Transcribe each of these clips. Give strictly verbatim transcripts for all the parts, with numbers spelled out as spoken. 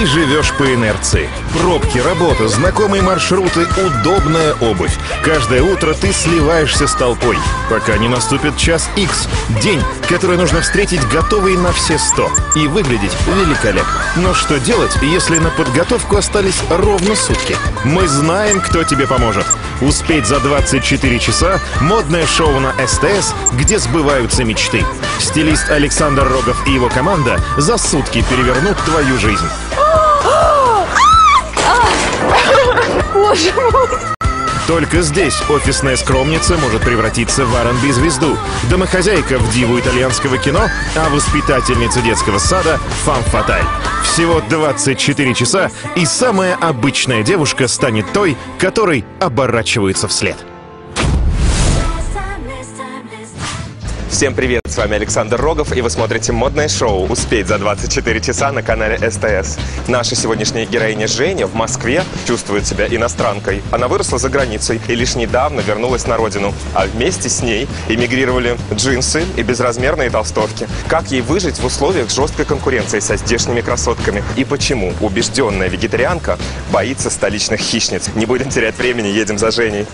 Ты живешь по инерции. Пробки, работа, знакомые маршруты, удобная обувь. Каждое утро ты сливаешься с толпой, пока не наступит час икс. День, который нужно встретить готовый на все сто и выглядеть великолепно. Но что делать, если на подготовку остались ровно сутки? Мы знаем, кто тебе поможет. Успеть за двадцать четыре часа — модное шоу на эс тэ эс, где сбываются мечты. Стилист Александр Рогов и его команда за сутки перевернут твою жизнь. Боже мой! Только здесь офисная скромница может превратиться в ар энд би-звезду, домохозяйка в диву итальянского кино, а воспитательница детского сада — фам-фаталь. Всего двадцать четыре часа, и самая обычная девушка станет той, которой оборачиваются вслед. Всем привет, с вами Александр Рогов, и вы смотрите модное шоу «Успеть за двадцать четыре часа» на канале эс тэ эс. Наша сегодняшняя героиня Женя в Москве чувствует себя иностранкой. Она выросла за границей и лишь недавно вернулась на родину. А вместе с ней эмигрировали джинсы и безразмерные толстовки. Как ей выжить в условиях жесткой конкуренции со здешними красотками? И почему убежденная вегетарианка боится столичных хищниц? Не будем терять времени, едем за Женей.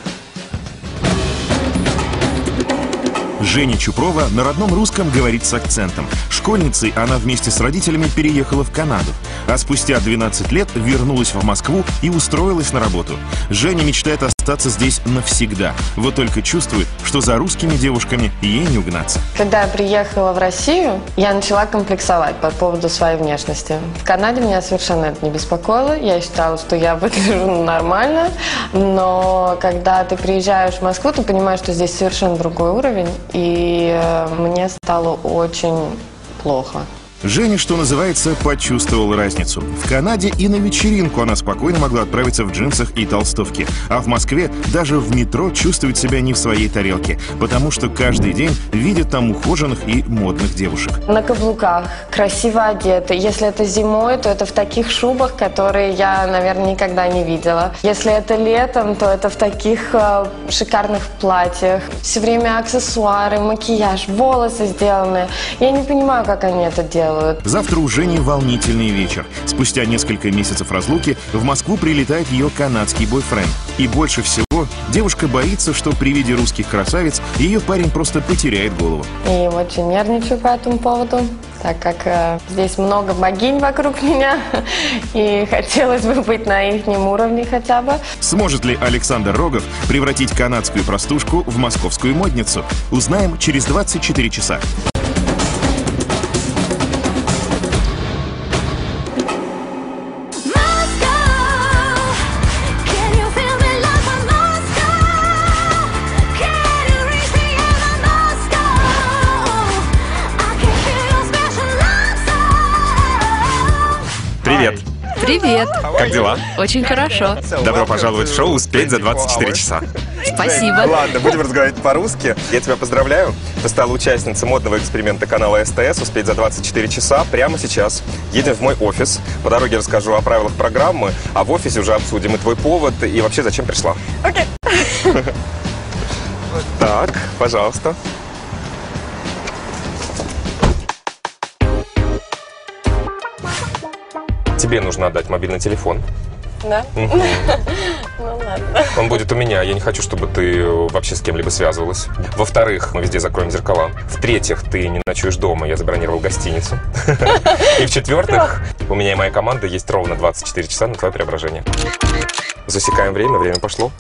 Женя Чупрова на родном русском говорит с акцентом. Школьницей она вместе с родителями переехала в Канаду, а спустя двенадцать лет вернулась в Москву и устроилась на работу. Женя мечтает остаться здесь навсегда, вот только чувствует, что за русскими девушками ей не угнаться. Когда я приехала в Россию, я начала комплексовать по поводу своей внешности. В Канаде меня совершенно это не беспокоило. Я считала, что я выгляжу нормально, но когда ты приезжаешь в Москву, ты понимаешь, что здесь совершенно другой уровень. И э, мне стало очень плохо. Женя, что называется, почувствовала разницу. В Канаде и на вечеринку она спокойно могла отправиться в джинсах и толстовке. А в Москве даже в метро чувствует себя не в своей тарелке, потому что каждый день видит там ухоженных и модных девушек. На каблуках, красиво одеты. Если это зимой, то это в таких шубах, которые я, наверное, никогда не видела. Если это летом, то это в таких э, шикарных платьях. Все время аксессуары, макияж, волосы сделаны. Я не понимаю, как они это делают. Завтра у Жени волнительный вечер. Спустя несколько месяцев разлуки в Москву прилетает ее канадский бойфренд. И больше всего девушка боится, что при виде русских красавиц ее парень просто потеряет голову. И очень нервничаю по этому поводу, так как э, здесь много богинь вокруг меня, и хотелось бы быть на их уровне хотя бы. Сможет ли Александр Рогов превратить канадскую простушку в московскую модницу? Узнаем через двадцать четыре часа. Привет! Привет! Как дела? Очень хорошо. Добро пожаловать в шоу «Успеть за двадцать четыре часа». Спасибо. Ладно, будем разговаривать по-русски. Я тебя поздравляю. Ты стала участницей модного эксперимента канала эс тэ эс «Успеть за двадцать четыре часа» прямо сейчас. Едем в мой офис. По дороге расскажу о правилах программы, а в офисе уже обсудим и твой повод, и вообще зачем пришла. Окей. Так, пожалуйста. Тебе нужно отдать мобильный телефон. Да? Угу. Ну ладно. Он будет у меня. Я не хочу, чтобы ты вообще с кем-либо связывалась. Во-вторых, мы везде закроем зеркала. В-третьих, ты не ночуешь дома. Я забронировал гостиницу. И в-четвертых, у меня и моя команда есть ровно двадцать четыре часа на твое преображение. Засекаем время. Время пошло.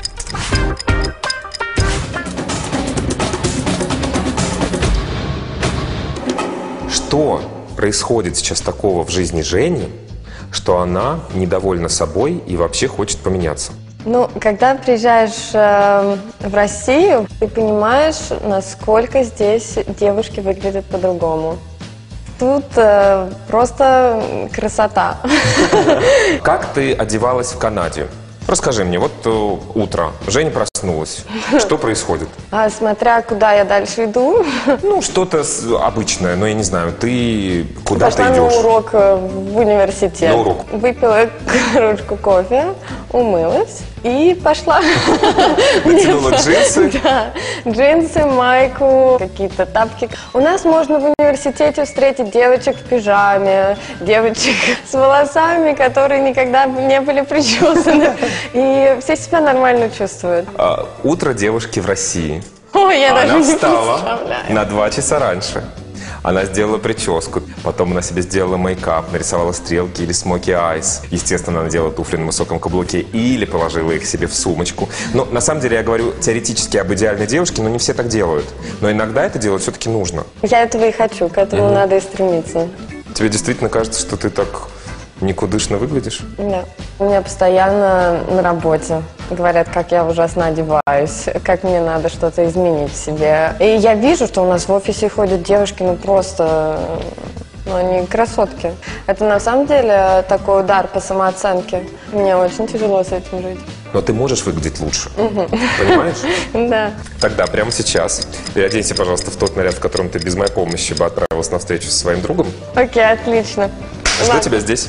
Что происходит сейчас такого в жизни Жени, что она недовольна собой и вообще хочет поменяться? Ну, когда приезжаешь э, в Россию, ты понимаешь, насколько здесь девушки выглядят по-другому. Тут э, просто красота. Как ты одевалась в Канаде? Расскажи мне, вот э, утро, Женя проснулась. Что происходит? А смотря куда я дальше иду. Ну, что-то обычное, но я не знаю, ты куда ты Пошла идешь? на урок в университет. На урок. Выпила кружку кофе, умылась И пошла. Натянула джинсы. Да, джинсы, майку, какие-то тапки. У нас можно в университете встретить девочек в пижаме, девочек с волосами, которые никогда не были причесаны. И все себя нормально чувствуют. А, утро девушки в России. Ой, я даже Она не встала представляю. на два часа раньше. Она сделала прическу, потом она себе сделала мейкап, нарисовала стрелки или смоки айс. Естественно, она делала туфли на высоком каблуке или положила их себе в сумочку. Но на самом деле я говорю теоретически об идеальной девушке, но не все так делают. Но иногда это делать все-таки нужно. Я этого и хочу, к этому Мгм. надо и стремиться. Тебе действительно кажется, что ты так никудышно выглядишь? Да. У меня постоянно на работе говорят, как я ужасно одеваюсь, как мне надо что-то изменить в себе. И я вижу, что у нас в офисе ходят девушки, ну просто, ну они красотки. Это на самом деле такой удар по самооценке. Мне очень тяжело с этим жить. Но ты можешь выглядеть лучше. Понимаешь? Да. Тогда прямо сейчас переоденься, пожалуйста, в тот наряд, в котором ты без моей помощи бы отправилась на встречу со своим другом. Окей, отлично. Жду Ладно. тебя здесь.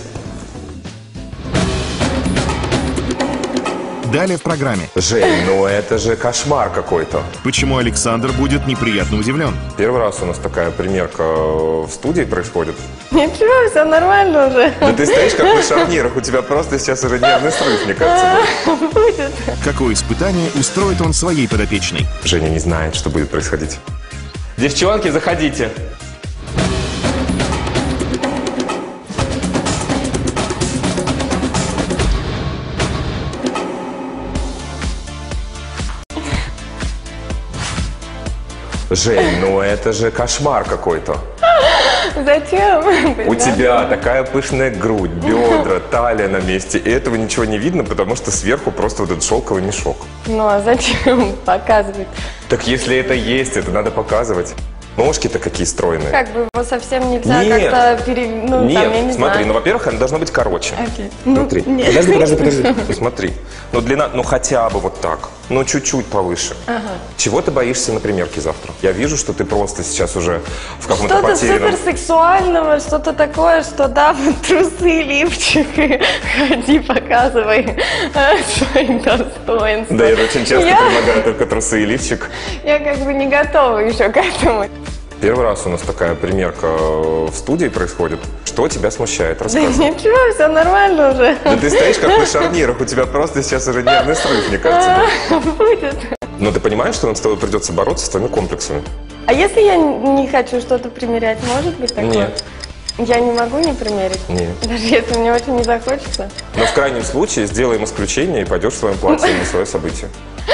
Далее в программе. Жень, ну это же кошмар какой-то. Почему Александр будет неприятно удивлен? Первый раз у нас такая примерка в студии происходит. Ничего, все нормально уже. Да ты стоишь как на шарнирах, у тебя просто сейчас уже нервный срыв, мне кажется. Будет. Какое испытание устроит он своей подопечной? Женя не знает, что будет происходить. Девчонки, заходите. Жень, ну это же кошмар какой-то. Зачем? У тебя такая пышная грудь, бедра, талия на месте. И этого ничего не видно, потому что сверху просто вот этот шелковый мешок. Ну а зачем показывать? Так если это есть, это надо показывать. Ножки-то какие стройные. Как бы его совсем нельзя Нет. как-то пере... Ну, Нет, там, я не смотри, знаю. ну, во-первых, она должна быть короче. Окей. Ну, Смотри. нет. Подожди, подожди, подожди. Ну, смотри. Ну, длина, ну, хотя бы вот так. Ну, чуть-чуть повыше. Ага. Чего ты боишься на примерке завтра? Я вижу, что ты просто сейчас уже в каком-то Что-то потерянном... суперсексуального, что-то такое, что да, вот трусы, лифчик, и ходи, показывай э, свои достоинства. Да, я очень часто Я- предлагаю только трусы и лифчик. Я как бы не готова еще к этому. Первый раз у нас такая примерка в студии происходит. Что тебя смущает? Да Рассказывай. ничего, все нормально уже. Да ты стоишь как на шарнирах, у тебя просто сейчас уже нервный срыв, мне кажется. да? Будет. Но ты понимаешь, что нам с тобой придется бороться с твоими комплексами? А если я не хочу что-то примерять, может быть такое? Нет. Я не могу не примерить? Нет. Даже если мне очень не захочется? Но в крайнем случае сделаем исключение и пойдешь в своем платье на свое событие.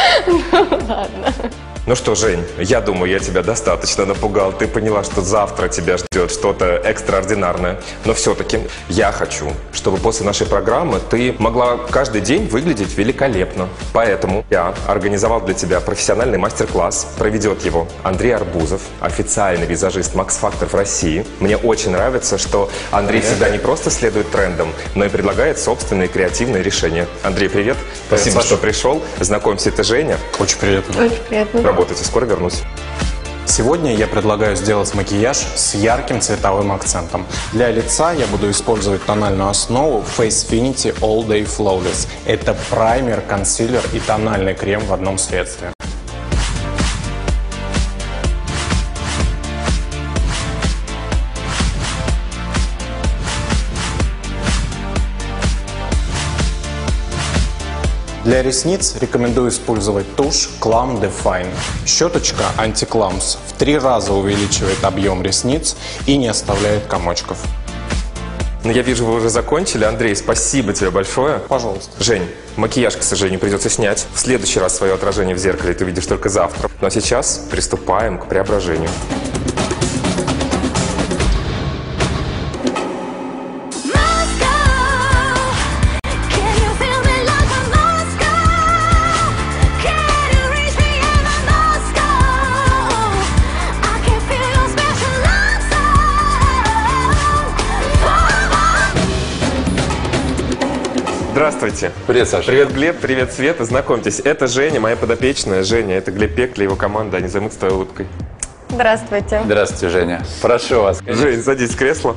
Ладно. Ну что, Жень, я думаю, я тебя достаточно напугал. Ты поняла, что завтра тебя ждет что-то экстраординарное. Но все-таки я хочу, чтобы после нашей программы ты могла каждый день выглядеть великолепно. Поэтому я организовал для тебя профессиональный мастер-класс. Проведет его Андрей Арбузов, официальный визажист Max Factor в России. Мне очень нравится, что Андрей всегда не просто следует трендам, но и предлагает собственные креативные решения. Андрей, привет. Спасибо, Саша. что пришел. Знакомься, это Женя. Очень приятно. Очень приятно. Работайте, скоро вернусь. Сегодня я предлагаю сделать макияж с ярким цветовым акцентом. Для лица я буду использовать тональную основу Facefinity All Day Flawless. Это праймер, консилер и тональный крем в одном средстве. Для ресниц рекомендую использовать тушь Clam Define. Щеточка Anti-Clams в три раза увеличивает объем ресниц и не оставляет комочков. Ну, я вижу, вы уже закончили. Андрей, спасибо тебе большое. Пожалуйста. Жень, макияж, к сожалению, придется снять. В следующий раз свое отражение в зеркале ты увидишь только завтра. Ну а сейчас приступаем к преображению. Здравствуйте. Привет, Саша. Привет, Глеб, привет, Света. Знакомьтесь, это Женя, моя подопечная. Женя, это Глеб Пекли, его команда. Они займутся твоей улыбкой. Здравствуйте. Здравствуйте, Женя. Прошу вас. Жень, садись в кресло.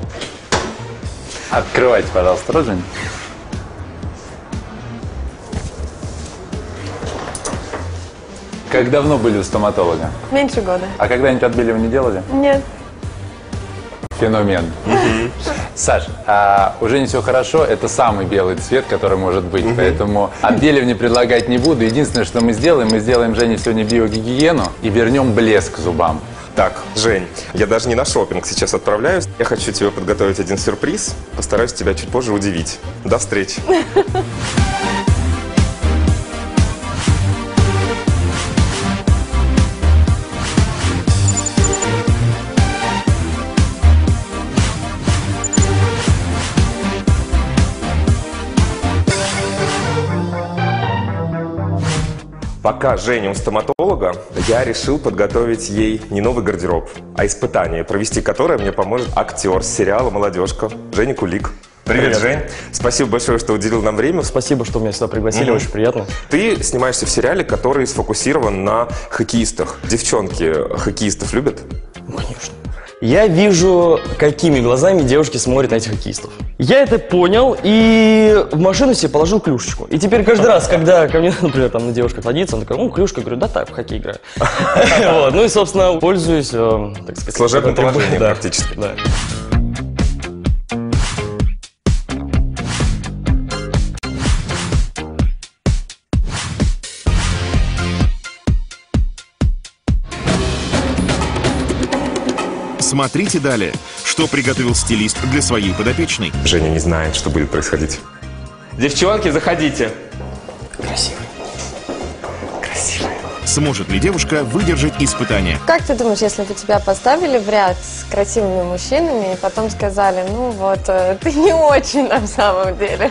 Открывайте, пожалуйста, рот, Жень. Как давно были у стоматолога? Меньше года. А когда-нибудь отбеливание делали? Нет. Феномен. Саш, а у Жени все хорошо, это самый белый цвет, который может быть, поэтому отбеливание предлагать не буду. Единственное, что мы сделаем, мы сделаем Жене сегодня биогигиену и вернем блеск зубам. Так, Жень, я даже не на шопинг сейчас отправляюсь. Я хочу тебе подготовить один сюрприз. Постараюсь тебя чуть позже удивить. До встречи. Пока Женя у стоматолога, я решил подготовить ей не новый гардероб, а испытание, провести которое мне поможет актер сериала «Молодежка» Женя Кулик. Привет, Привет, Жень. Спасибо большое, что уделил нам время. Спасибо, что меня сюда пригласили, mm-hmm. очень приятно. Ты снимаешься в сериале, который сфокусирован на хоккеистах. Девчонки хоккеистов любят? Ну, конечно. Я вижу, какими глазами девушки смотрят на этих хоккеистов. Я это понял и в машину себе положил клюшечку. И теперь каждый раз, когда ко мне, например, там девушка садится, она такая, ну, клюшка, говорю, да так, в хоккей играю. Ну и, собственно, пользуюсь, так сказать... Служебным положением практически. Да. Смотрите далее, что приготовил стилист для своей подопечной. Женя не знает, что будет происходить. Девчонки, заходите. Красивый. Красивая. Сможет ли девушка выдержать испытание? Как ты думаешь, если бы тебя поставили в ряд с красивыми мужчинами и потом сказали, ну вот, ты не очень на самом деле?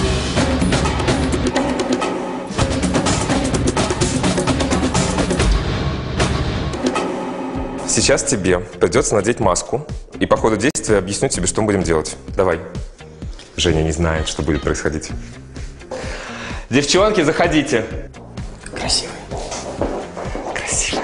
Сейчас тебе придется надеть маску, и по ходу действия объясню тебе, что мы будем делать. Давай. Женя не знает, что будет происходить. Девчонки, заходите. Красивый. Красивая.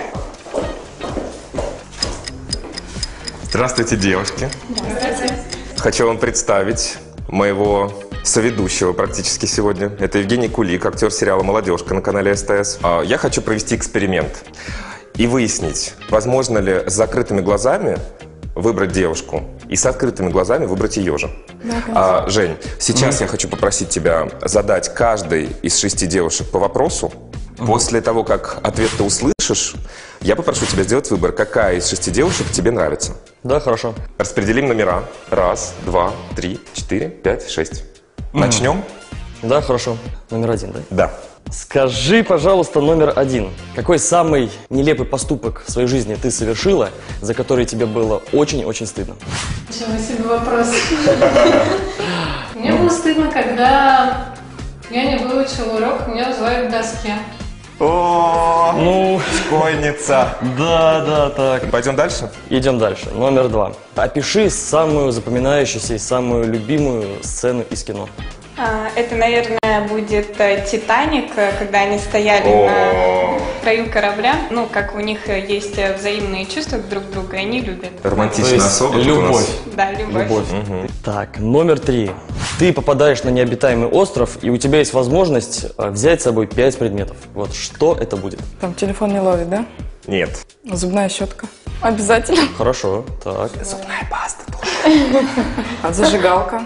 Здравствуйте, девушки. Здравствуйте. Хочу вам представить моего соведущего практически сегодня. Это Евгений Кулик, актер сериала «Молодежка» на канале СТС. Я хочу провести эксперимент и выяснить, возможно ли с закрытыми глазами выбрать девушку и с открытыми глазами выбрать ее же. Да, а, Жень, сейчас mm. я хочу попросить тебя задать каждой из шести девушек по вопросу. Mm. После того, как ответ ты услышишь, я попрошу тебя сделать выбор, какая из шести девушек тебе нравится. Да, хорошо. Распределим номера. Раз, два, три, четыре, пять, шесть. Mm. Начнем? Да, хорошо. Номер один, да? Да. Скажи, пожалуйста, номер один. Какой самый нелепый поступок в своей жизни ты совершила, за который тебе было очень-очень стыдно? Ничего себе вопрос. Мне было стыдно, когда я не выучила урок, меня вызывают к доске. О, ну, школьница. Да, да, так. Пойдем дальше? Идем дальше. Номер два. Опиши самую запоминающуюся и самую любимую сцену из кино. Это, наверное, будет «Титаник», когда они стояли О-о-о. на краю корабля. Ну, как у них есть взаимные чувства друг к другу, и они любят. Романтичная особа. Любовь. Да, любовь. Любовь. Угу. Так, номер три. Ты попадаешь на необитаемый остров, и у тебя есть возможность взять с собой пять предметов. Вот что это будет? Там телефон не ловит, да? Нет. Зубная щетка. Обязательно. Хорошо, так. Зубная паста тоже. А зажигалка.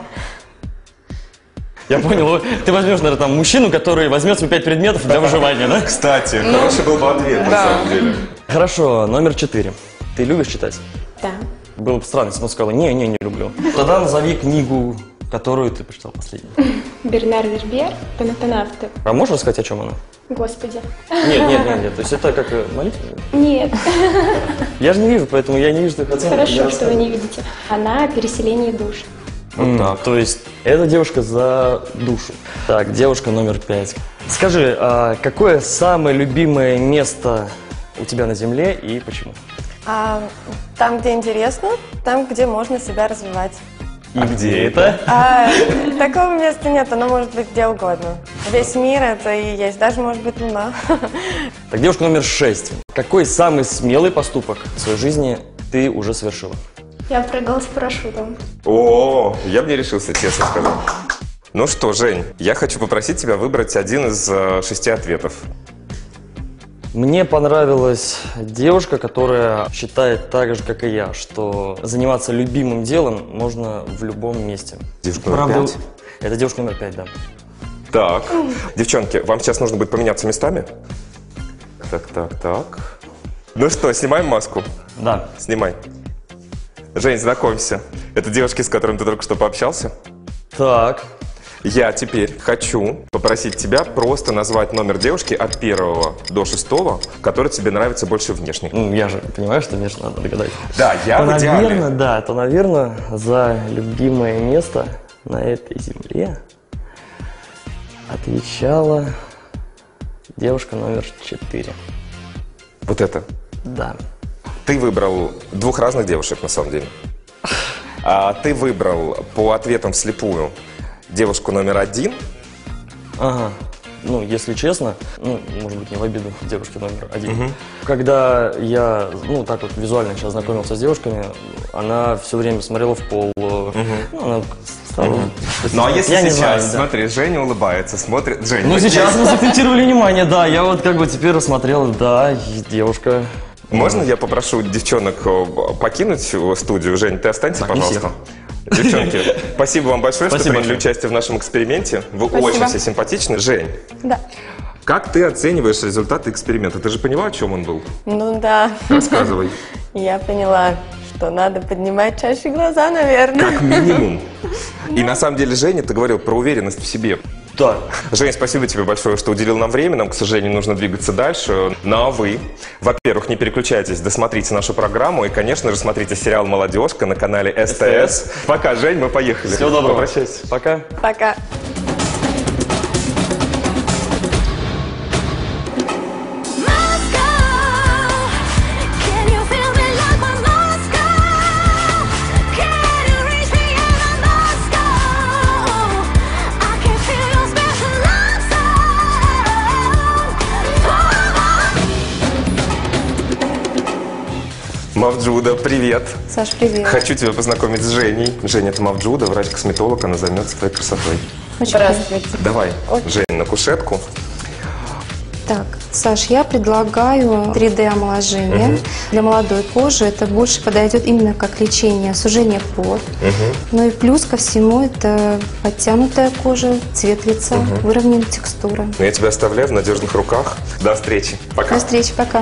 Я понял, ты возьмешь, наверное, там мужчину, который возьмет себе пять предметов для выживания, да? Кстати, ну, хороший был бы ответ, да. на самом деле. Хорошо, номер четыре. Ты любишь читать? Да. Было бы странно, если бы он сказал, не, не, не люблю. Тогда назови книгу, которую ты прочитал последнюю. Бернар Вербьер, «Панатонавты». А можешь рассказать, о чем она? Господи. Нет, нет, нет, нет. То есть это как молитва? Нет. Я же не вижу, поэтому я не вижу твоих оценок. Хорошо, что вы не видите. Она о переселении душ. Вот mm, так. То есть эта девушка за душу. Так, девушка номер пять. Скажи, а какое самое любимое место у тебя на Земле и почему? А, там, где интересно, там, где можно себя развивать. И а где это? А, такого места нет, оно может быть где угодно. Весь мир это и есть, даже может быть Луна. Так, девушка номер шесть. Какой самый смелый поступок в своей жизни ты уже совершила? Я прыгала с парашютом. О, я бы не решился, честно скажу. Ну что, Жень, я хочу попросить тебя выбрать один из э, шести ответов. Мне понравилась девушка, которая считает так же, как и я, что заниматься любимым делом можно в любом месте. Девушка номер Правда, пять? это девушка номер пять, да. Так, девчонки, вам сейчас нужно будет поменяться местами? Так, так, так. Ну что, снимаем маску? Да. Снимай. Жень, знакомься. Это девушки, с которыми ты только что пообщался? Так. Я теперь хочу попросить тебя просто назвать номер девушки от первого до шестого, который тебе нравится больше внешне. Ну, я же понимаю, что мне же надо догадать. Да, я то, в идеале. наверное, да, то, наверное, за любимое место на этой земле отвечала девушка номер четыре. Вот это? Да. Ты выбрал двух разных девушек, на самом деле. А ты выбрал по ответам вслепую девушку номер один. Ага. Ну, если честно, ну, может быть, не в обиду девушки номер один. Мгм. Когда я, ну, так вот визуально сейчас знакомился с девушками, она все время смотрела в пол. Ну, она стала... Мгм. Ну, а если Я не сейчас, знаю, да. смотри, Женя улыбается, смотрит... Женя, Ну, вот сейчас здесь- мы закцентировали внимание, да. Я вот как бы теперь рассмотрел, да, и девушка. Можно я попрошу девчонок э, покинуть студию? Жень, ты останься, Так, не пожалуйста. Девчонки, спасибо вам большое, что Спасибо приняли большое. участие в нашем эксперименте. Вы Спасибо. очень все симпатичны. Жень, Да. как ты оцениваешь результаты эксперимента? Ты же поняла, о чем он был? Ну да. Рассказывай. Я поняла, что надо поднимать чаще глаза, наверное. Как минимум. И на самом деле, Женя, ты говорил про уверенность в себе. Да. Жень, спасибо тебе большое, что уделил нам время. Нам, к сожалению, нужно двигаться дальше. Ну а вы, во-первых, не переключайтесь, досмотрите нашу программу. И, конечно же, смотрите сериал «Молодежка» на канале СТС. Пока, Жень, мы поехали. Всего доброго. Попрощайся. Пока. Пока. Мавджуда, привет. Саш, привет. Хочу тебя познакомить с Женей. Женя, это Мавджуда, врач-косметолог, она займется твоей красотой. Здравствуйте. Давай, Жень, на кушетку. Так, Саш, я предлагаю три дэ омоложение. Мгм. Для молодой кожи это больше подойдет именно как лечение сужения пор. Мгм. Ну и плюс ко всему это подтянутая кожа, цвет лица, Мгм. выровненная текстура. Ну, я тебя оставляю в надежных руках. До встречи. Пока. До встречи, пока.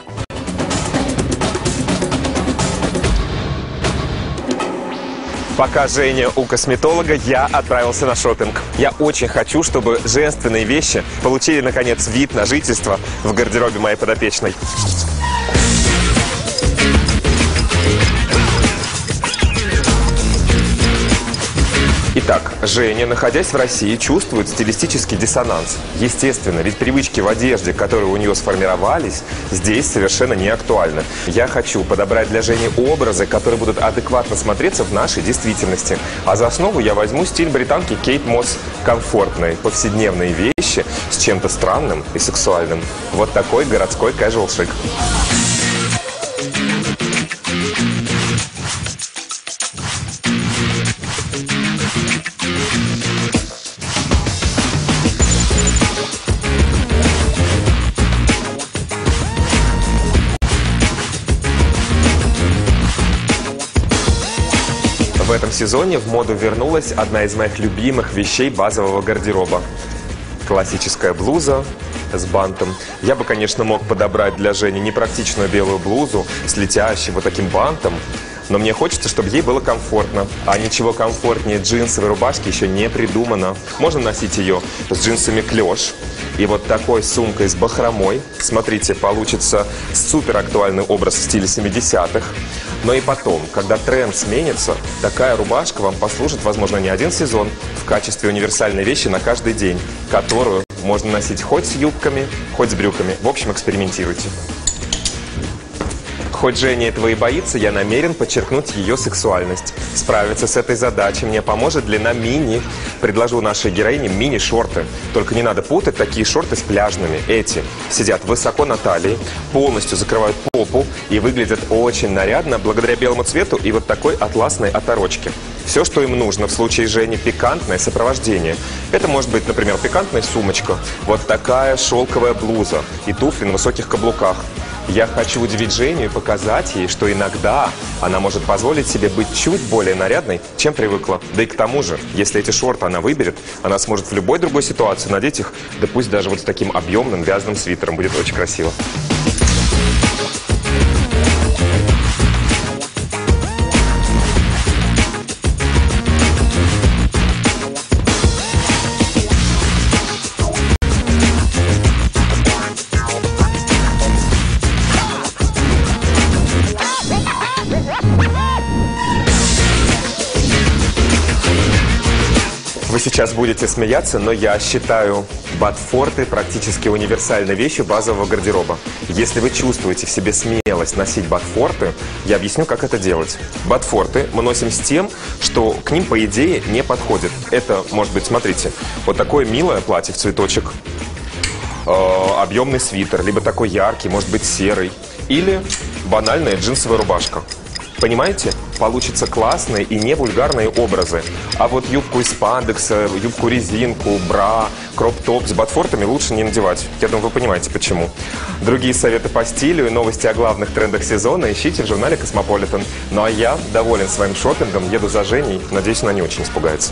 Пока Женя у косметолога, я отправился на шопинг. Я очень хочу, чтобы женственные вещи получили, наконец, вид на жительство в гардеробе моей подопечной. Итак, Женя, находясь в России, чувствует стилистический диссонанс. Естественно, ведь привычки в одежде, которые у нее сформировались, здесь совершенно не актуальны. Я хочу подобрать для Жени образы, которые будут адекватно смотреться в нашей действительности. А за основу я возьму стиль британки Кейт Мосс. Комфортные, повседневные вещи с чем-то странным и сексуальным. Вот такой городской casual шик. В этом сезоне в моду вернулась одна из моих любимых вещей базового гардероба. Классическая блуза с бантом. Я бы, конечно, мог подобрать для Жени непрактичную белую блузу с летящим вот таким бантом, но мне хочется, чтобы ей было комфортно. А ничего комфортнее джинсовой рубашки еще не придумано. Можно носить ее с джинсами клеш и вот такой сумкой с бахромой. Смотрите, получится супер актуальный образ в стиле семидесятых. Но и потом, когда тренд сменится, такая рубашка вам послужит, возможно, не один сезон в качестве универсальной вещи на каждый день, которую можно носить хоть с юбками, хоть с брюками. В общем, экспериментируйте. Хоть Женя этого и боится, я намерен подчеркнуть ее сексуальность. Справиться с этой задачей мне поможет длина мини. Предложу нашей героине мини-шорты. Только не надо путать такие шорты с пляжными. Эти сидят высоко на талии, полностью закрывают попу и выглядят очень нарядно благодаря белому цвету и вот такой атласной оторочке. все, что им нужно в случае Жени пикантное сопровождение. Это может быть, например, пикантная сумочка, вот такая шелковая блуза и туфли на высоких каблуках. Я хочу удивить Женю и показать ей, что иногда она может позволить себе быть чуть более нарядной, чем привыкла. Да и к тому же, если эти шорты она выберет, она сможет в любой другой ситуации надеть их, да пусть даже вот с таким объемным вязаным свитером. Будет очень красиво. Вы сейчас будете смеяться, но я считаю ботфорты практически универсальной вещью базового гардероба. Если вы чувствуете в себе смелость носить ботфорты, я объясню, как это делать. Ботфорты мы носим с тем, что к ним, по идее, не подходит. Это, может быть, смотрите, вот такое милое платье в цветочек, э, объемный свитер, либо такой яркий, может быть, серый, или банальная джинсовая рубашка. Понимаете? Получатся классные и не вульгарные образы. А вот юбку из спандекса, юбку-резинку, бра, кроп-топ с ботфортами лучше не надевать. Я думаю, вы понимаете, почему. Другие советы по стилю и новости о главных трендах сезона ищите в журнале «Космополитен». Ну а я доволен своим шопингом, еду за Женей. Надеюсь, она не очень испугается.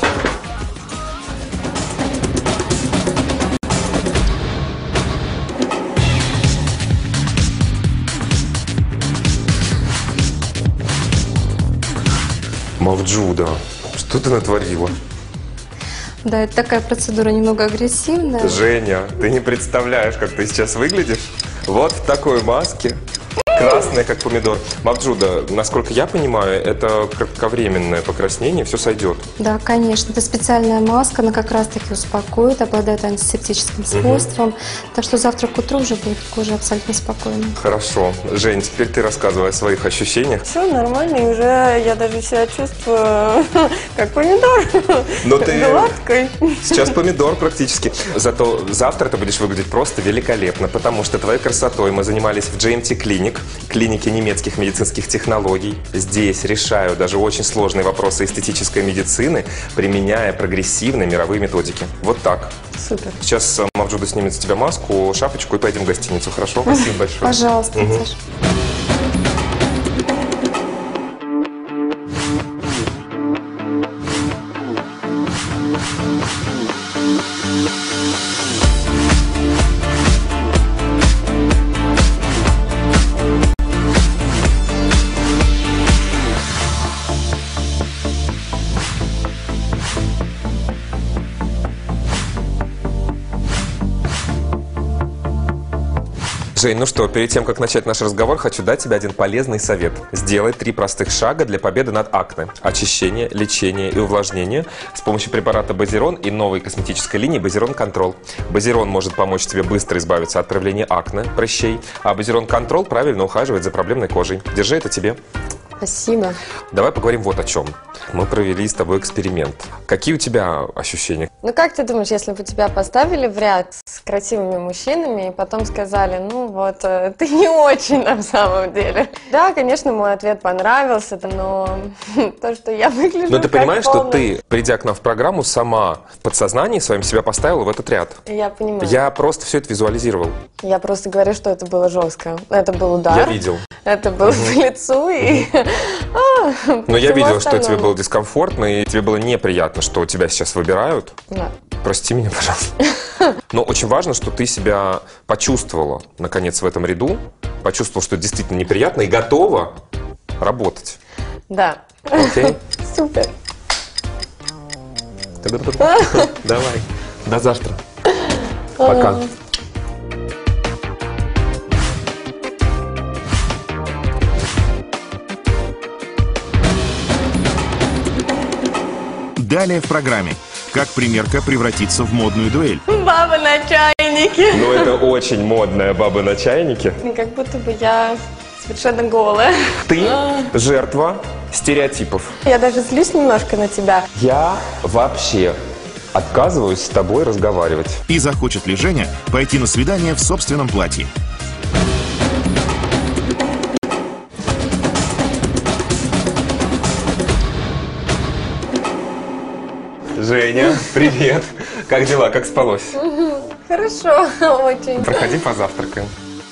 Мавджуда, что ты натворила? Да, это такая процедура немного агрессивная. Женя, ты не представляешь, как ты сейчас выглядишь. Вот в такой маске. Красная, как помидор. Мавджуда, насколько я понимаю, это кратковременное покраснение, все сойдет. Да, конечно. Это специальная маска, она как раз-таки успокоит, обладает антисептическим свойством. Угу. Так что завтра к утру уже будет кожа абсолютно спокойна. Хорошо. Жень, теперь ты рассказывай о своих ощущениях. Все нормально, и уже я даже себя чувствую как помидор. Но ты гладкой. Сейчас помидор практически. Зато завтра ты будешь выглядеть просто великолепно, потому что твоей красотой мы занимались в джи эм ти Clinic. Клиники немецких медицинских технологий. Здесь решаю даже очень сложные вопросы эстетической медицины, применяя прогрессивные мировые методики. Вот так. Супер. Сейчас Мавджуда снимет с тебя маску, шапочку и поедем в гостиницу. Хорошо? Спасибо большое. Пожалуйста, угу. Саша. Жень, ну что, перед тем, как начать наш разговор, хочу дать тебе один полезный совет. Сделай три простых шага для победы над акне. Очищение, лечение и увлажнение с помощью препарата Базирон и новой косметической линии Базирон Контрол. Базирон может помочь тебе быстро избавиться от проявления акне, прыщей, а Базирон Контрол правильно ухаживает за проблемной кожей. Держи это тебе. Спасибо. Давай поговорим вот о чем. Мы провели с тобой эксперимент. Какие у тебя ощущения? Ну как ты думаешь, если бы тебя поставили в ряд с красивыми мужчинами и потом сказали, ну вот, ты не очень на самом деле. Да, конечно, мой ответ понравился, но то, что я выгляжу Но ты как понимаешь, полный... что ты, придя к нам в программу, сама в подсознании своим себя поставила в этот ряд? Я понимаю. Я просто все это визуализировал. Я просто говорю, что это было жестко. Это был удар. Я видел. Это было по лицу и... Но я видел, что тебе было дискомфортно, и тебе было неприятно, что тебя сейчас выбирают. Да. Прости меня, пожалуйста. Но очень важно, что ты себя почувствовала, наконец, в этом ряду, почувствовала, что это действительно неприятно, и готова работать. Да. Окей? Супер. Давай. До завтра. Пока. Далее в программе. Как примерка превратится в модную дуэль. Баба на чайнике. Ну, это очень модная баба на чайнике. Как будто бы я совершенно голая. Ты жертва стереотипов. Я даже злюсь немножко на тебя. Я вообще отказываюсь с тобой разговаривать. И захочет ли Женя пойти на свидание в собственном платье? Женя, привет. Как дела? Как спалось? Хорошо, очень. Проходи, позавтракаем.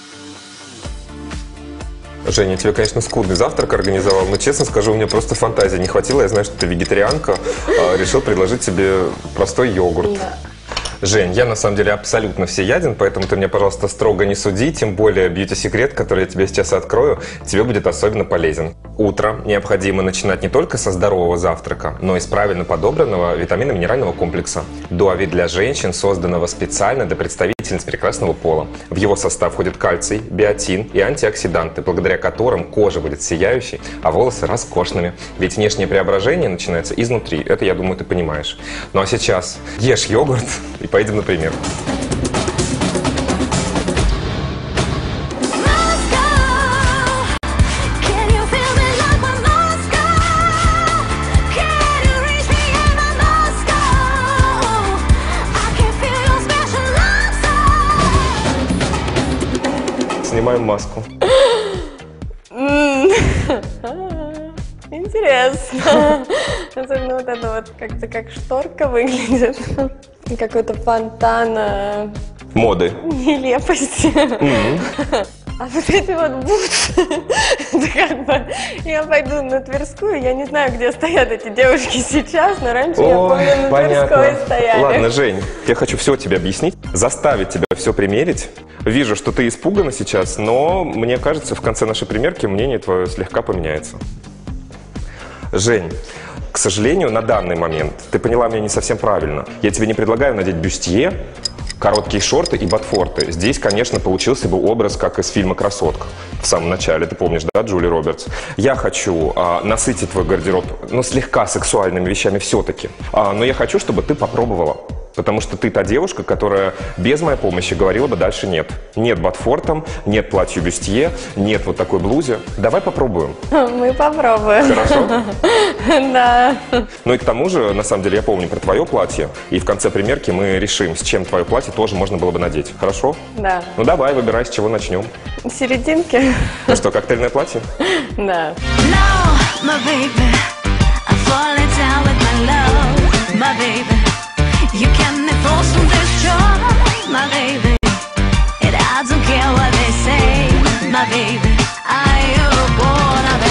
Женя, тебе, конечно, скудный завтрак организовал, но, честно скажу, у меня просто фантазии не хватило. Я знаю, что ты вегетарианка. Решил предложить тебе простой йогурт. Да. Жень, я на самом деле абсолютно всеяден, поэтому ты меня, пожалуйста, строго не суди, тем более бьюти-секрет, который я тебе сейчас открою, тебе будет особенно полезен. Утро необходимо начинать не только со здорового завтрака, но и с правильно подобранного витаминно-минерального комплекса Дуавит для женщин, созданного специально для представительниц прекрасного пола. В его состав входит кальций, биотин и антиоксиданты, благодаря которым кожа будет сияющей, а волосы роскошными. Ведь внешнее преображение начинается изнутри, это, я думаю, ты понимаешь. Ну а сейчас ешь йогурт и поедем на пример. Снимаем маску. Интересно. Особенно вот это вот как-то как шторка выглядит. Какой-то фонтан э, Моды. нелепости. Мгм. А вот эти вот бутсы, это как бы, я пойду на Тверскую, я не знаю, где стоят эти девушки сейчас, но раньше я Ой, помню, на понятно. Тверской стояли. Ладно, Жень, я хочу все тебе объяснить, заставить тебя все примерить. Вижу, что ты испугана сейчас, но мне кажется, в конце нашей примерки мнение твое слегка поменяется. Жень, к сожалению, на данный момент ты поняла меня не совсем правильно. Я тебе не предлагаю надеть бюстье, короткие шорты и ботфорты. Здесь, конечно, получился бы образ, как из фильма «Красотка». В самом начале, ты помнишь, да, Джули Робертс? Я хочу а, насытить твой гардероб, ну, слегка сексуальными вещами все-таки. А, но я хочу, чтобы ты попробовала. Потому что ты та девушка, которая без моей помощи говорила бы дальше нет. Нет ботфортом, нет платью бюстье, нет вот такой блузе. Давай попробуем. Мы попробуем. Хорошо? Да. Ну и к тому же, на самом деле, я помню про твое платье. И в конце примерки мы решим, с чем твое платье тоже можно было бы надеть. Хорошо? Да. Ну давай, выбирай, с чего начнем. В серединке? Ну что, коктейльное платье? Да. You can force from this joy, my baby. And I don't care what they say, my baby. Are you born of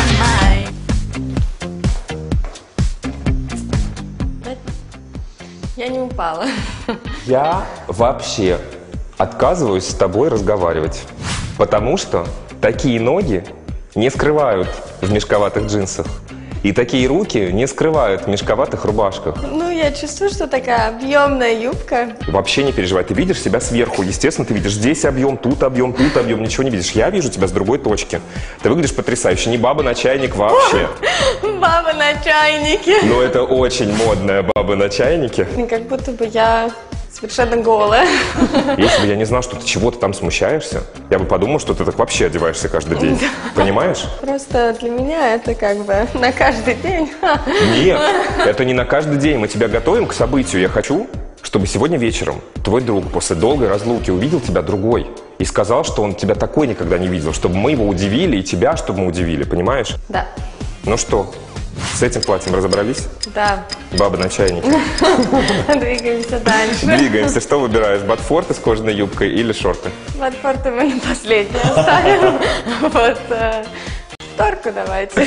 mine? Я не упала. Я вообще отказываюсь с тобой разговаривать. Потому что такие ноги не скрывают в мешковатых джинсах. И такие руки не скрывают в мешковатых рубашках. Ну, я чувствую, что такая объемная юбка. Вообще не переживай, ты видишь себя сверху. Естественно, ты видишь здесь объем, тут объем, тут объем, ничего не видишь. Я вижу тебя с другой точки. Ты выглядишь потрясающе, не баба на чайник вообще. Баба на чайнике. Но это очень модная баба на чайнике. Как будто бы я совершенно голая. Если бы я не знал, что ты чего-то там смущаешься, я бы подумал, что ты так вообще одеваешься каждый день. Понимаешь? Просто для меня это как бы на каждый день. Нет, это не на каждый день. Мы тебя готовим к событию. Я хочу, чтобы сегодня вечером твой друг после долгой разлуки увидел тебя другой и сказал, что он тебя такой никогда не видел, чтобы мы его удивили и тебя, чтобы мы удивили. Понимаешь? Да. Ну что, с этим платьем разобрались? Да. Баба на чайнике. Двигаемся дальше. Двигаемся. Что выбираешь? Ботфорты с кожаной юбкой или шорты? Ботфорты мы на последнее оставим. Вот. Шторку давайте.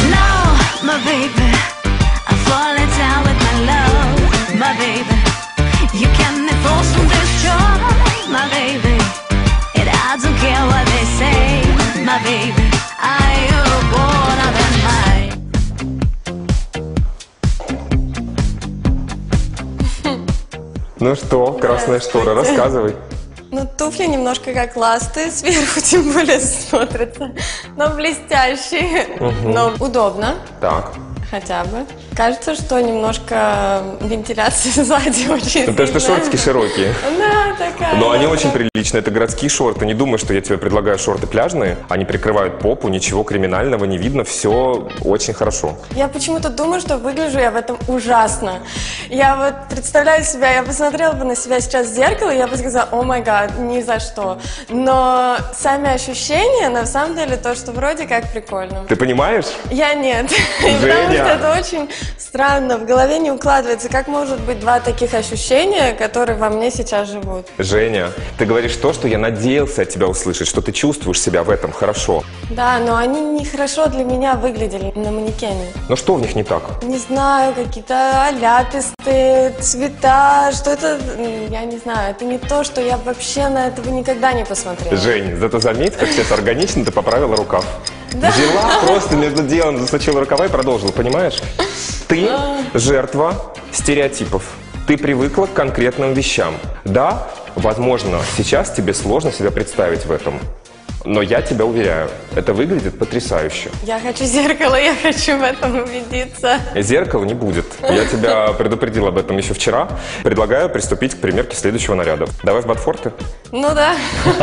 Ну что, красная штора, рассказывай. Ну, туфли немножко как ласты, сверху тем более смотрятся, но блестящие, Угу. но удобно. Так. Хотя бы. Кажется, что немножко вентиляция сзади очень Потому что сильная. шортики широкие. Да, такая. Но они да, очень да. приличные. Это городские шорты. Не думай, что я тебе предлагаю шорты пляжные. Они прикрывают попу, ничего криминального не видно. Все очень хорошо. Я почему-то думаю, что выгляжу я в этом ужасно. Я вот представляю себя, я посмотрела бы на себя сейчас в зеркало, и я бы сказала, о май гад, ни за что. Но сами ощущения, на самом деле, то, что вроде как прикольно. Ты понимаешь? Я нет. Женя. просто это очень странно. В голове не укладывается. Как может быть два таких ощущения, которые во мне сейчас живут? Женя, ты говоришь то, что я надеялся от тебя услышать, что ты чувствуешь себя в этом хорошо. Да, но они нехорошо для меня выглядели на манекене. Но что в них не так? Не знаю, какие-то аляпистые цвета, что это, я не знаю, это не то, что я вообще на этого никогда не посмотрела. Жень, зато заметь, как сейчас органично ты поправила рукав. Да. Взяла просто между делом, засучила рукава и продолжила, понимаешь? Ты жертва стереотипов. Ты привыкла к конкретным вещам. Да, возможно, сейчас тебе сложно себя представить в этом. Но я тебя уверяю, это выглядит потрясающе. Я хочу зеркало, я хочу в этом убедиться. Зеркала не будет. Я тебя предупредил об этом еще вчера. Предлагаю приступить к примерке следующего наряда. Давай в ботфорты? Ну да.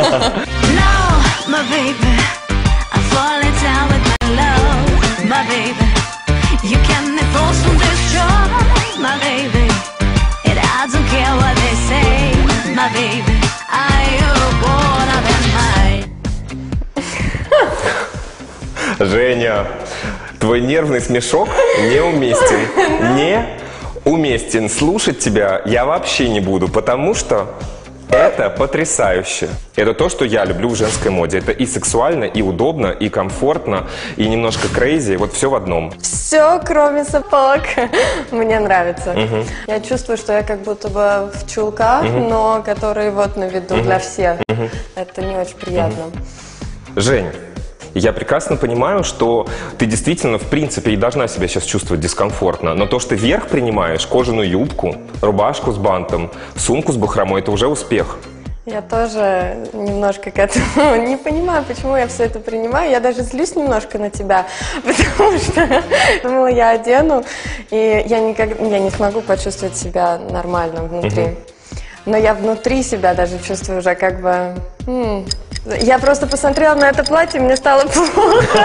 My baby, I'm falling down with my love, my baby. You can be forced from this joy, my baby. And I don't care what they say, my baby. I am born of mine. Женя, твой нервный смешок неуместен. Не уместен. Слушать тебя я вообще не буду, потому что это потрясающе. Это то, что я люблю в женской моде. Это и сексуально, и удобно, и комфортно, и немножко крейзи. Вот все в одном. Все, кроме сапог. Мне нравится. Угу. Я чувствую, что я как будто бы в чулках, Угу. но которые вот на виду Угу. для всех. Угу. Это не очень приятно. Жень, я прекрасно понимаю, что ты действительно, в принципе, и должна себя сейчас чувствовать дискомфортно. Но то, что ты верх принимаешь, кожаную юбку, рубашку с бантом, сумку с бахромой, это уже успех. Я тоже немножко к этому не понимаю, почему я все это принимаю. Я даже злюсь немножко на тебя, потому что думала, я одену, и я, никак, я не смогу почувствовать себя нормально внутри. Угу. Но я внутри себя даже чувствую уже как бы... М- Я просто посмотрела на это платье, мне стало плохо.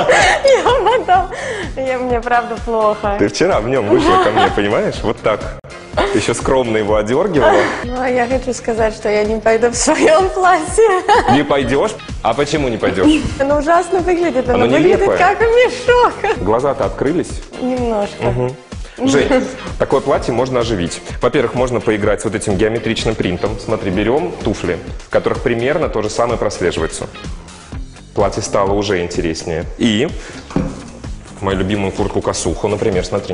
Я потом... я- Мне правда плохо. Ты вчера в нем вышла ко мне, понимаешь? Вот так. Ты еще скромно его одергивала. Ну, а я хочу сказать, что я не пойду в своем платье. Не пойдешь? А почему не пойдешь? Оно ужасно выглядит, оно Оно выглядит нелепое. как мешок. Глаза-то открылись? Немножко. Угу. Жень, такое платье можно оживить. Во-первых, можно поиграть с вот этим геометричным принтом. Смотри, берем туфли, в которых примерно то же самое прослеживается. Платье стало уже интереснее. И мою любимую куртку-косуху, например, смотри.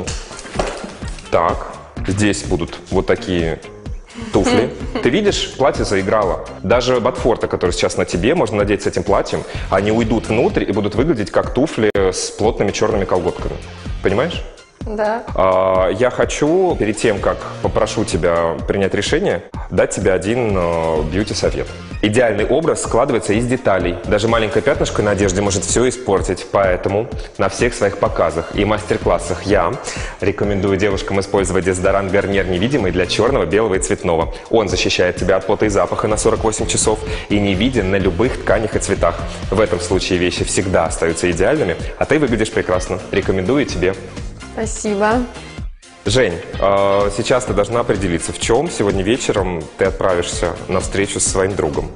Так, здесь будут вот такие туфли. Ты видишь, платье заиграло. Даже ботфорты, которые сейчас на тебе, можно надеть с этим платьем, они уйдут внутрь и будут выглядеть как туфли с плотными черными колготками. Понимаешь? Да. А, Я хочу, перед тем, как попрошу тебя принять решение, дать тебе один э, бьюти-совет. Идеальный образ складывается из деталей. Даже маленькое пятнышко на одежде может все испортить. Поэтому на всех своих показах и мастер-классах я рекомендую девушкам использовать дезодорант Garnier невидимый для черного, белого и цветного. Он защищает тебя от пота и запаха на сорок восемь часов и не виден на любых тканях и цветах. В этом случае вещи всегда остаются идеальными, а ты выглядишь прекрасно. Рекомендую тебе. Спасибо. Жень, э, сейчас ты должна определиться, в чем сегодня вечером ты отправишься на встречу со своим другом.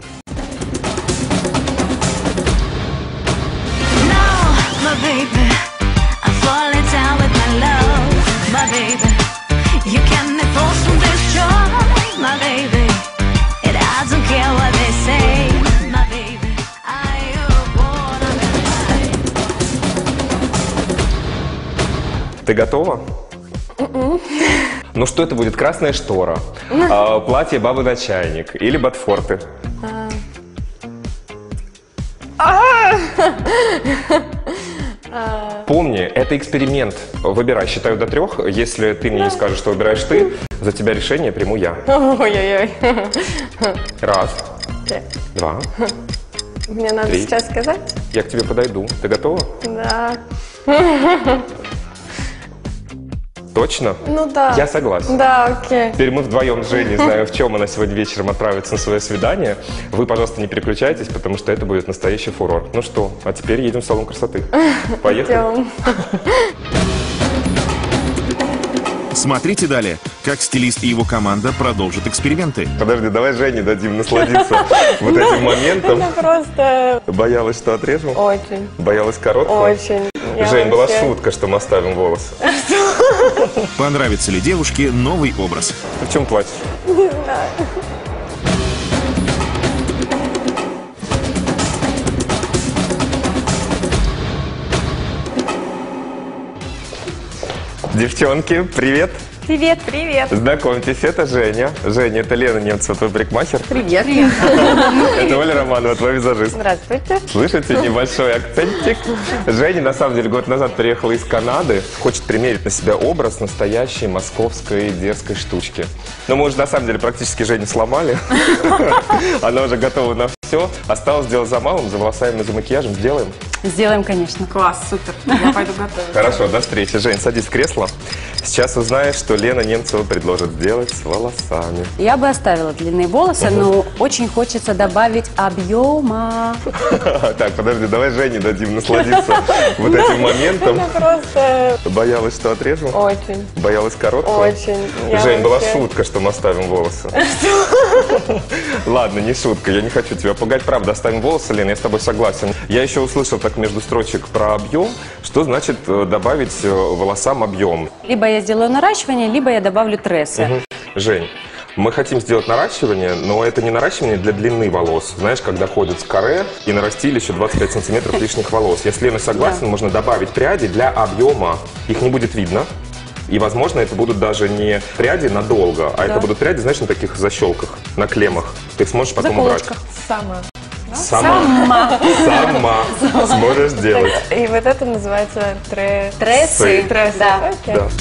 My baby, I'm falling down with my love, my baby. You can be forced from this joy, my baby. And I don't care what they say, my baby. I am born of mine. Ты готова? Ну что это будет? Красная штора, э, платье бабы на чайник или ботфорты? Помни, это эксперимент. Выбирай, считаю до трех. Если ты мне не скажешь, что выбираешь ты, за тебя решение приму я. Ой-ой-ой. Раз, два, Мне надо Три. сейчас сказать? я к тебе подойду. Ты готова? Да. Точно? Ну да. Я согласен. Да, окей. Теперь мы вдвоем с Женей знаем, в чем она сегодня вечером отправится на свое свидание. Вы, пожалуйста, не переключайтесь, потому что это будет настоящий фурор. Ну что, а теперь едем в салон красоты. Поехали. Идем. Смотрите далее, как стилист и его команда продолжат эксперименты. Подожди, давай Жене дадим насладиться вот этим моментом. Это просто Боялась, что отрежу? очень, Боялась короткого? очень. Я Жень, была вообще- шутка, что мы оставим волосы. Понравится ли девушке новый образ? Ты в чем плачешь? Не знаю. Девчонки, привет! Привет, привет. Знакомьтесь, это Женя. Женя, это Лена Немцева, твой парикмахер. Привет. Это Оля Романова, твой визажист. Здравствуйте. Слышите, небольшой акцентик. Женя, на самом деле, год назад приехала из Канады. Хочет примерить на себя образ настоящей московской дерзкой штучки. Но мы уже, на самом деле, практически Женю сломали. Она уже готова на все. Осталось сделать за малым, за волосами, за макияжем. Сделаем? Сделаем, конечно. Класс, супер. Я пойду готовить. Хорошо, до встречи. Жень, садись в кресло. Сейчас узнаешь, что Лена Немцева предложит сделать с волосами. Я бы оставила длинные волосы, но очень хочется добавить объема. Так, подожди, давай Жене дадим насладиться вот этим моментом. Просто Боялась, что отрежу? очень. Боялась короткого? Очень. Я Жень, была вообще- шутка, что мы оставим волосы. Ладно, не шутка, я не хочу тебя пугать. Правда, оставим волосы, Лена, я с тобой согласен. Я еще услышал так между строчек про объем. Что значит э, добавить э, волосам объем? Либо я сделаю наращивание, либо я добавлю трессы. Мгм. Жень, мы хотим сделать наращивание, но это не наращивание для длины волос. Знаешь, когда ходят с каре и нарастили еще двадцать пять сантиметров лишних волос. Если Лена согласен, можно добавить пряди для объема. Их не будет видно. И, возможно, это будут даже не пряди надолго, а это будут пряди, знаешь, на таких защелках, на клеммах. Ты их сможешь потом убрать. Сама. Сама. Сама. Сможешь сделать. И вот это называется тре... Трессы. Трессы. Да. Окей. Да.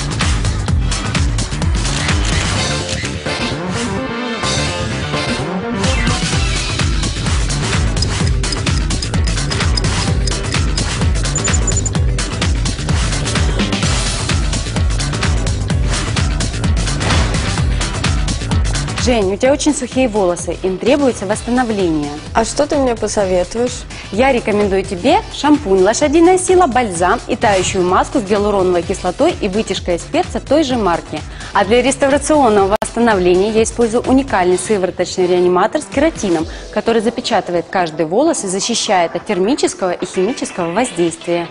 Жень, у тебя очень сухие волосы, им требуется восстановление. А что ты мне посоветуешь? Я рекомендую тебе шампунь «Лошадиная сила», бальзам и тающую маску с гиалуроновой кислотой и вытяжкой из перца той же марки. А для реставрационного восстановления я использую уникальный сывороточный реаниматор с кератином, который запечатывает каждый волос и защищает от термического и химического воздействия.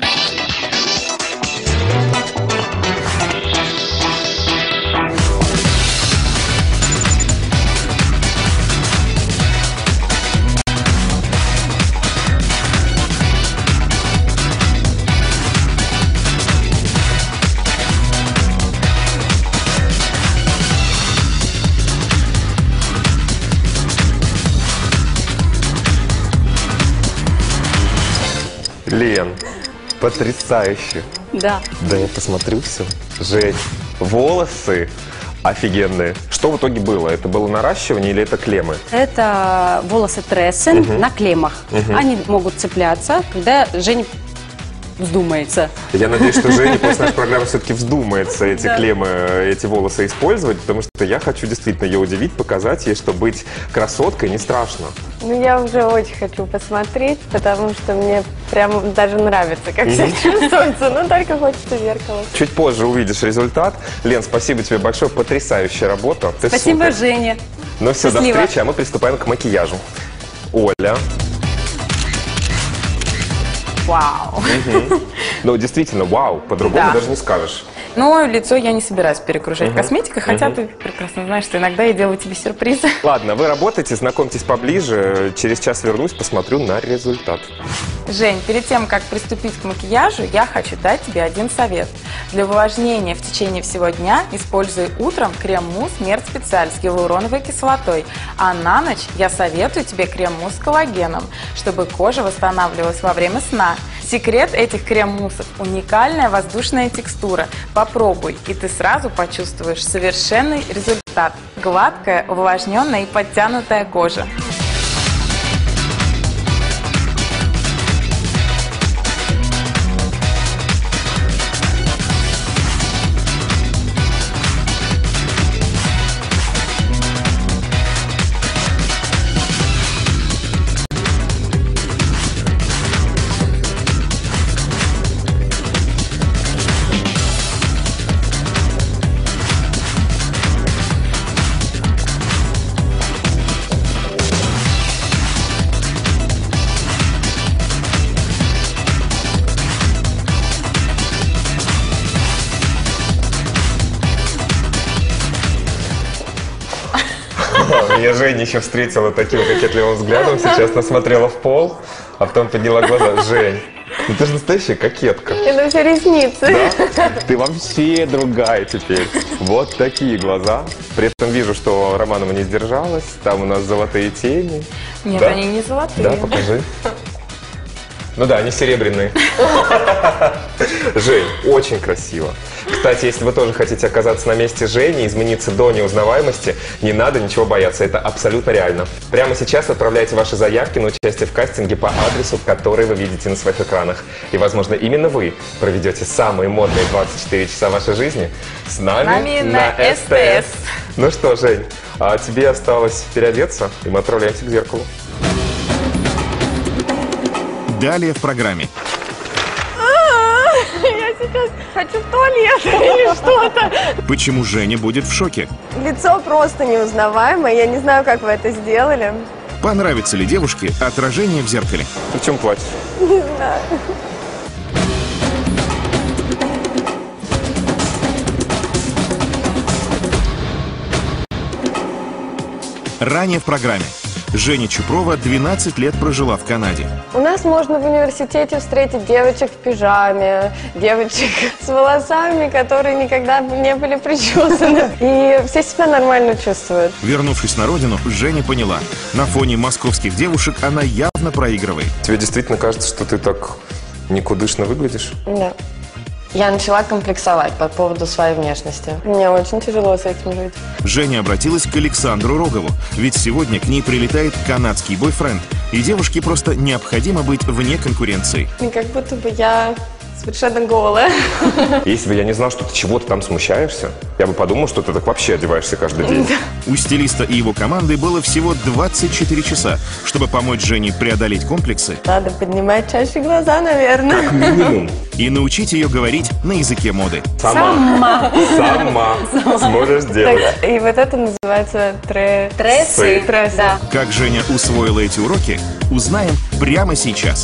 Лен, потрясающе. Да. Да я посмотрю все. Жень, волосы офигенные. Что в итоге было? Это было наращивание или это клеммы? Это волосы трессы Мгм. на клеммах. Мгм. Они могут цепляться, когда Женя вздумается. Я надеюсь, что Женя после нашей программы все-таки вздумается эти Да. клеммы, эти волосы использовать, потому что я хочу действительно ее удивить, показать ей, что быть красоткой не страшно. Ну, я уже очень хочу посмотреть, потому что мне прям даже нравится, как все Мгм. чувствуется, но только хочется зеркало. Чуть позже увидишь результат. Лен, спасибо тебе большое, потрясающая работа. Ты Спасибо, супер. Женя. Ну все, до Счастливо. встречи, а мы приступаем к макияжу. Оля. Вау. Мгм. Ну, действительно, вау, по-другому Да. даже не скажешь. Но лицо я не собираюсь перегружать Мгм. косметикой, хотя Мгм. ты прекрасно знаешь, что иногда я делаю тебе сюрпризы. Ладно, вы работаете, знакомьтесь поближе. Через час вернусь, посмотрю на результат. Жень, перед тем, как приступить к макияжу, я хочу дать тебе один совет. Для увлажнения в течение всего дня используй утром крем-мусс Мерт Специаль с гиалуроновой кислотой, а на ночь я советую тебе крем-мусс с коллагеном, чтобы кожа восстанавливалась во время сна. Секрет этих крем-муссов – уникальная воздушная текстура. Попробуй, и ты сразу почувствуешь совершенный результат. Гладкая, увлажненная и подтянутая кожа. Я Женю еще встретила таким кокетливым взглядом, сейчас насмотрела в пол, а потом подняла глаза. Жень, ну ты же настоящая кокетка. Это все ресницы. Да? Ты вообще другая теперь. Вот такие глаза. При этом вижу, что Романова не сдержалась. Там у нас золотые тени. Нет, да? они не золотые. Да, покажи. Ну да, они серебряные. Жень, очень красиво. Кстати, если вы тоже хотите оказаться на месте Жени, измениться до неузнаваемости, не надо ничего бояться, это абсолютно реально. Прямо сейчас отправляйте ваши заявки на участие в кастинге по адресу, который вы видите на своих экранах. И, возможно, именно вы проведете самые модные двадцать четыре часа вашей жизни с нами, нами на, на СТС. Ну что, Жень, а тебе осталось переодеться, и мы отправляемся к зеркалу. Далее в программе. Я сейчас хочу в туалет или что-то. Почему Женя будет в шоке? Лицо просто неузнаваемое. Я не знаю, как вы это сделали. Понравится ли девушке отражение в зеркале? Ты в чем платье? Не знаю. Ранее в программе. Женя Чупрова двенадцать лет прожила в Канаде. У нас можно в университете встретить девочек в пижаме, девочек с волосами, которые никогда не были причесаны. И все себя нормально чувствуют. Вернувшись на родину, Женя поняла, на фоне московских девушек она явно проигрывает. Тебе действительно кажется, что ты так никудышно выглядишь? Да. Я начала комплексовать по поводу своей внешности. Мне очень тяжело с этим жить. Женя обратилась к Александру Рогову, ведь сегодня к ней прилетает канадский бойфренд, и девушке просто необходимо быть вне конкуренции. И как будто бы я совершенно голая. Если бы я не знал, что ты чего-то там смущаешься, я бы подумал, что ты так вообще одеваешься каждый день. У стилиста и его команды было всего двадцать четыре часа, чтобы помочь Жене преодолеть комплексы. Надо поднимать чаще глаза, наверное. Как минимум. И научить ее говорить на языке моды. Сама. Сама. Сама. Сможешь сделать. Так, и вот это называется тре... Трессы. Трессы. Да. Как Женя усвоила эти уроки, узнаем прямо сейчас.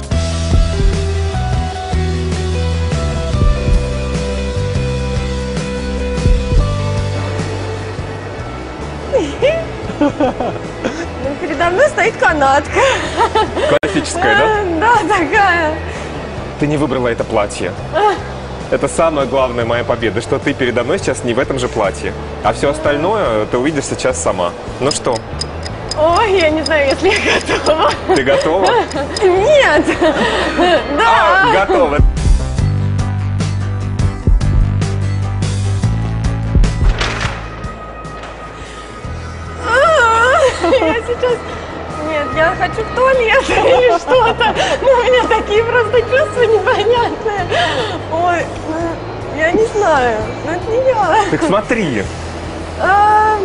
Ну, передо мной стоит канадка. Классическая, да? Да, такая. Ты не выбрала это платье. Это самая главная моя победа, что ты передо мной сейчас не в этом же платье. А все остальное ты увидишь сейчас сама. Ну что? Ой, я не знаю, если я готова. Ты готова? Нет. Да. А, готова. Я сейчас... Нет, я хочу в туалет или что-то. Ну, у меня такие просто чувства непонятные. Ой, ну, я не знаю. Ну, это не я. Так смотри. А...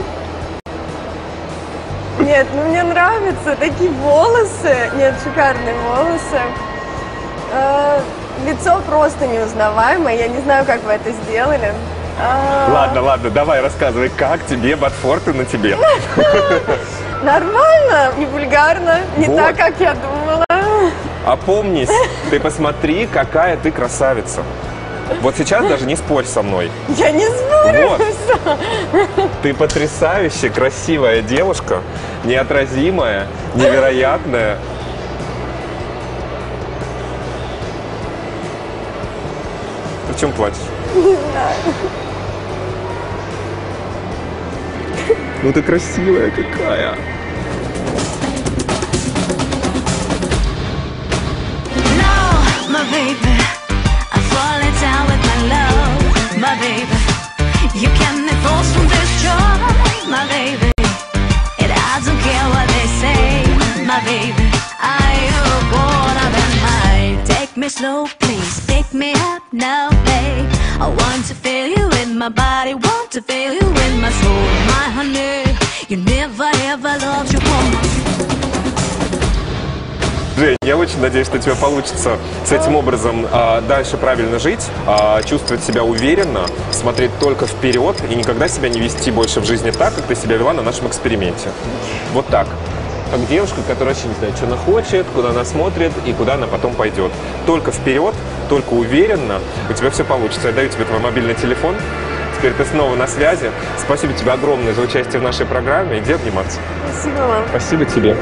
Нет, ну мне нравятся такие волосы. Нет, шикарные волосы. А... Лицо просто неузнаваемое. Я не знаю, как вы это сделали. А... Ладно, ладно, давай рассказывай, как тебе ботфорты на тебе. Нормально, не вульгарно, не Вот. так, как я думала. Опомнись, ты посмотри, какая ты красавица. Вот сейчас даже не спорь со мной. Я не спорю. Вот. Ты потрясающая, красивая девушка, неотразимая, невероятная. Ты в чем плачешь? Не знаю. Ну ты красивая какая. My baby, I'm falling down with my love. My baby, you can't force from this joy. My baby, and I don't care what they say. My baby, are you gonna be mine? Take me slow, please, pick me up now, babe. I want to feel you in my body, want to feel you in my soul. My honey, you never ever loved you woman. Жень, я очень надеюсь, что у тебя получится с этим образом а, дальше правильно жить, а, чувствовать себя уверенно, смотреть только вперед и никогда себя не вести больше в жизни так, как ты себя вела на нашем эксперименте. Вот так. Как девушка, которая вообще не знает, что она хочет, куда она смотрит и куда она потом пойдет. Только вперед, только уверенно, у тебя все получится. Я даю тебе твой мобильный телефон. теперь ты снова на связи. Спасибо тебе огромное за участие в нашей программе. Иди обниматься. Спасибо вам. Спасибо тебе.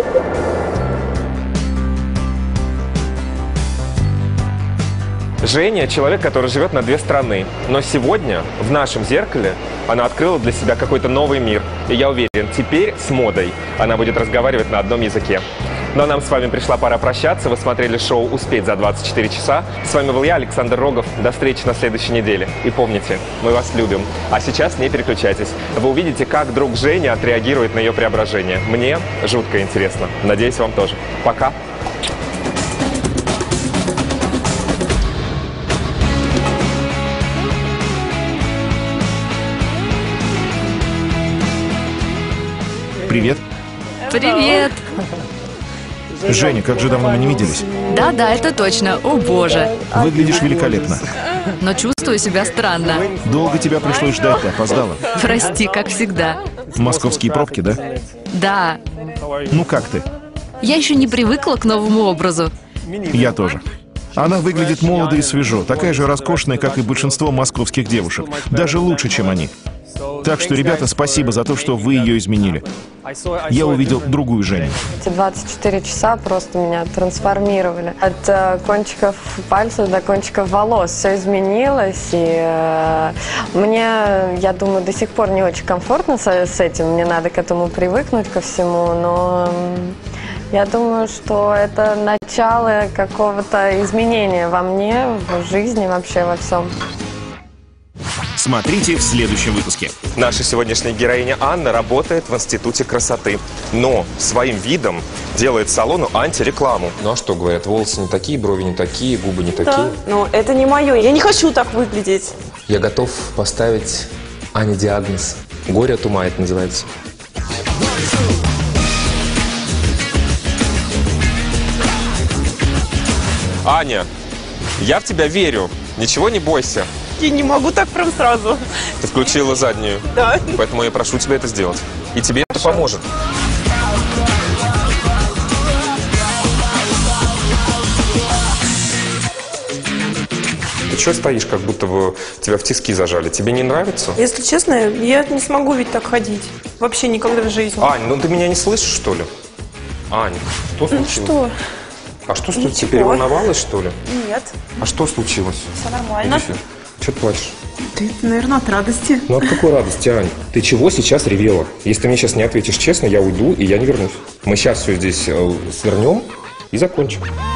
Женя – человек, который живет на две страны. Но сегодня в нашем зеркале она открыла для себя какой-то новый мир. И я уверен, теперь с модой она будет разговаривать на одном языке. Но нам с вами пришла пора прощаться. Вы смотрели шоу «Успеть за двадцать четыре часа». С вами был я, Александр Рогов. До встречи на следующей неделе. И помните, мы вас любим. А сейчас не переключайтесь. Вы увидите, как друг Женя отреагирует на ее преображение. Мне жутко интересно. Надеюсь, вам тоже. Пока. Привет. Привет. Женя, как же давно мы не виделись. Да-да, это точно. О боже. Выглядишь великолепно. Но чувствую себя странно. Долго тебя пришлось ждать, ты опоздала. Прости, как всегда. Московские пробки, да? Да. Ну как ты? Я еще не привыкла к новому образу. Я тоже. Она выглядит молодо и свежо, такая же роскошная, как и большинство московских девушек. Даже лучше, чем они. Так что, ребята, спасибо за то, что вы ее изменили. Я увидел другую Женю. Эти двадцать четыре часа просто меня трансформировали. От э, кончиков пальцев до кончиков волос все изменилось. И э, мне, я думаю, до сих пор не очень комфортно с, с этим. Мне надо к этому привыкнуть, ко всему. Но э, я думаю, что это начало какого-то изменения во мне, в жизни, вообще во всем. Смотрите в следующем выпуске. Наша сегодняшняя героиня Анна работает в Институте красоты, но своим видом делает салону антирекламу. Ну а что говорят, волосы не такие, брови не такие, губы не такие. Да, но это не мое, я не хочу так выглядеть. Я готов поставить Ане диагноз. Горе от ума это называется. Аня, я в тебя верю, ничего не бойся. Я не могу так прям сразу. Ты включила заднюю. Да. Поэтому я прошу тебя это сделать. И тебе это поможет. Ты что стоишь, как будто бы тебя в тиски зажали? Тебе не нравится? Если честно, я не смогу ведь так ходить. Вообще никогда в жизни. Ань, ну ты меня не слышишь, что ли? Ань, что случилось? Что? А что случилось? Ты переволновалась, что ли? Нет. А что случилось? Все нормально. Что ты плачешь? Ты, наверное, от радости. Ну от какой радости, Ань? Ты чего сейчас ревела? Если ты мне сейчас не ответишь честно, я уйду и я не вернусь. Мы сейчас все здесь э, свернем и закончим.